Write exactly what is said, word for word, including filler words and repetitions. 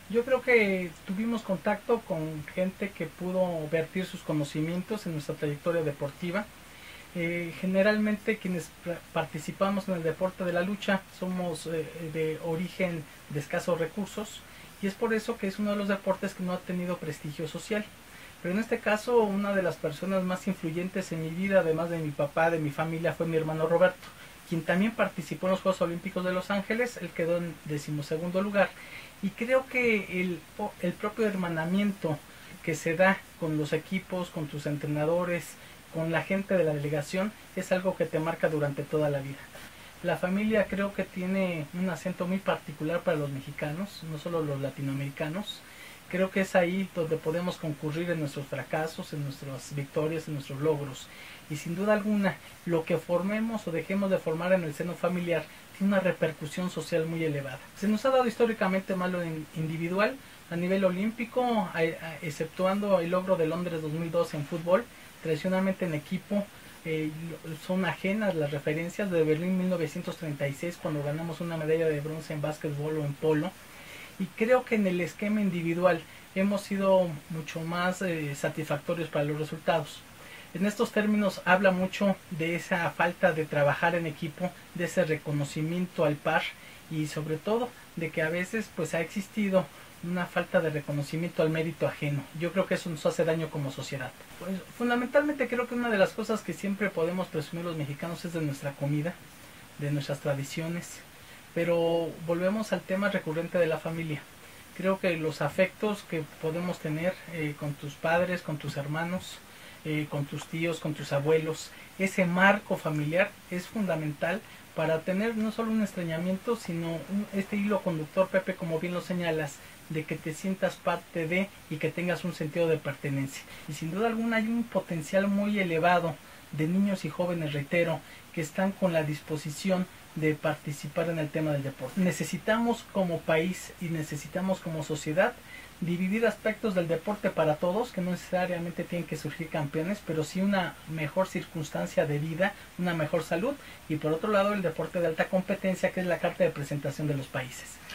Yo creo que tuvimos contacto con gente que pudo vertir sus conocimientos en nuestra trayectoria deportiva. Eh, generalmente quienes participamos en el deporte de la lucha somos eh, de origen de escasos recursos y es por eso que es uno de los deportes que no ha tenido prestigio social. Pero en este caso una de las personas más influyentes en mi vida, además de mi papá, de mi familia, fue mi hermano Roberto, quien también participó en los Juegos Olímpicos de Los Ángeles. Él quedó en decimosegundo lugar y creo que el, el propio hermanamiento que se da con los equipos, con tus entrenadores, con la gente de la delegación, es algo que te marca durante toda la vida. La familia creo que tiene un acento muy particular para los mexicanos, no solo los latinoamericanos. Creo que es ahí donde podemos concurrir en nuestros fracasos, en nuestras victorias, en nuestros logros. Y sin duda alguna, lo que formemos o dejemos de formar en el seno familiar tiene una repercusión social muy elevada. Se nos ha dado históricamente mal lo individual, a nivel olímpico, exceptuando el logro de Londres dos mil doce en fútbol. Tradicionalmente en equipo eh, son ajenas las referencias de Berlín mil novecientos treinta y seis, cuando ganamos una medalla de bronce en básquetbol o en polo. Y creo que en el esquema individual hemos sido mucho más eh, satisfactorios para los resultados. En estos términos habla mucho de esa falta de trabajar en equipo, de ese reconocimiento al par y sobre todo de que a veces pues ha existido una falta de reconocimiento al mérito ajeno. Yo creo que eso nos hace daño como sociedad. Pues fundamentalmente creo que una de las cosas que siempre podemos presumir los mexicanos es de nuestra comida, de nuestras tradiciones, pero volvemos al tema recurrente de la familia. Creo que los afectos que podemos tener eh, con tus padres, con tus hermanos, eh, con tus tíos, con tus abuelos, ese marco familiar es fundamental para tener no solo un extrañamiento, sino un, este hilo conductor, Pepe, como bien lo señalas, de que te sientas parte de y que tengas un sentido de pertenencia. Y sin duda alguna hay un potencial muy elevado de niños y jóvenes, reitero, que están con la disposición de participar en el tema del deporte. Necesitamos como país y necesitamos como sociedad dividir aspectos del deporte para todos, que no necesariamente tienen que surgir campeones, pero sí una mejor circunstancia de vida, una mejor salud, y por otro lado el deporte de alta competencia, que es la carta de presentación de los países.